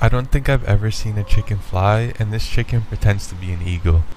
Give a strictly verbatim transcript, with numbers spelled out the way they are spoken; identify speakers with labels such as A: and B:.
A: I don't think I've ever seen a chicken fly, and this chicken pretends to be an eagle.